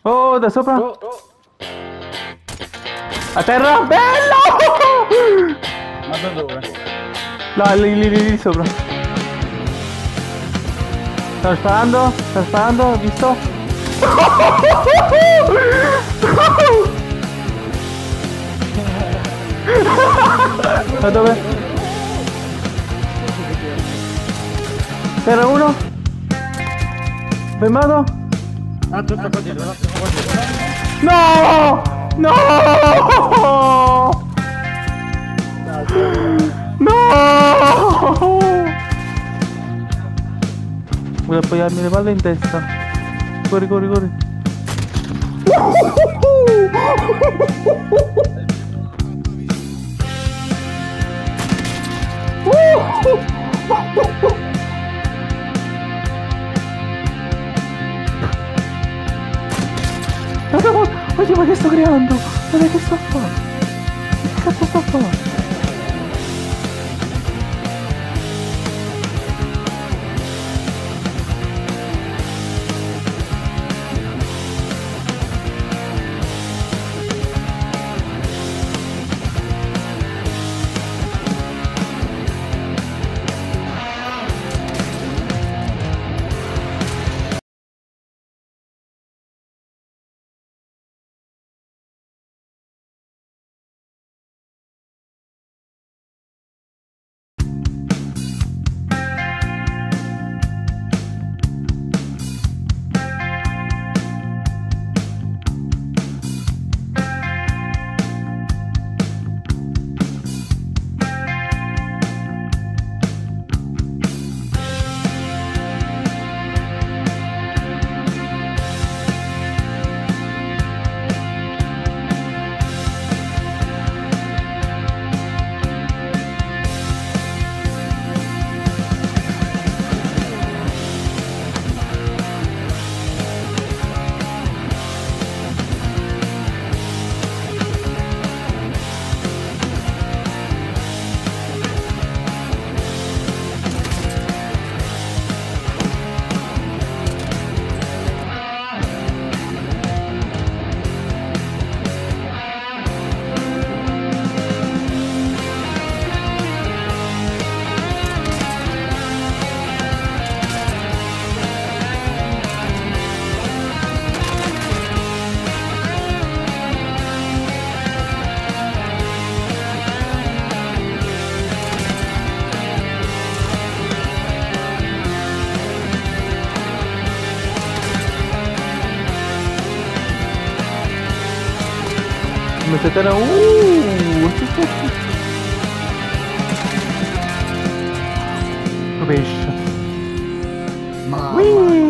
Oh, da sopra. Oh, oh. A terra. Bello! Ma da dove? No, lì sopra. Stanno sparando, ho visto? Da dove? C'era uno? Fermato? Ah, tutto qua dietro, qua dietro. No! No! No! Vuole appoggiarmi le palle in testa. Corri, corri, corri. Oye, ma che sto creando? Guarda che sto a fare? Che cazzo sto a fare? Mettetela. Rovescia. Mamma.